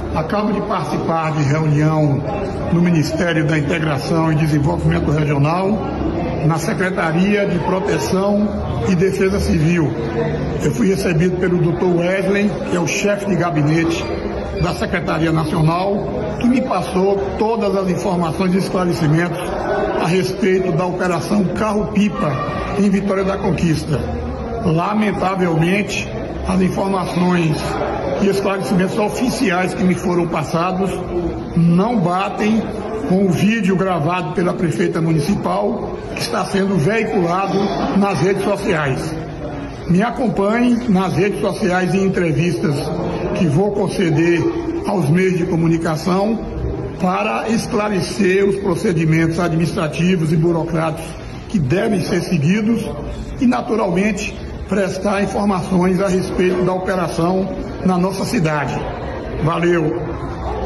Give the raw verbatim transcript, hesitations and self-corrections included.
Acabo de participar de reunião no Ministério da Integração e Desenvolvimento Regional, na Secretaria de Proteção e Defesa Civil. Eu fui recebido pelo doutor Wesley, que é o chefe de gabinete da Secretaria Nacional, que me passou todas as informações e esclarecimentos a respeito da Operação Carro-Pipa em Vitória da Conquista. Lamentavelmente, as informações e esclarecimentos oficiais que me foram passados não batem com o vídeo gravado pela prefeita municipal que está sendo veiculado nas redes sociais. Me acompanhe nas redes sociais e entrevistas que vou conceder aos meios de comunicação para esclarecer os procedimentos administrativos e burocráticos que devem ser seguidos e, naturalmente, prestar informações a respeito da operação na nossa cidade. Valeu!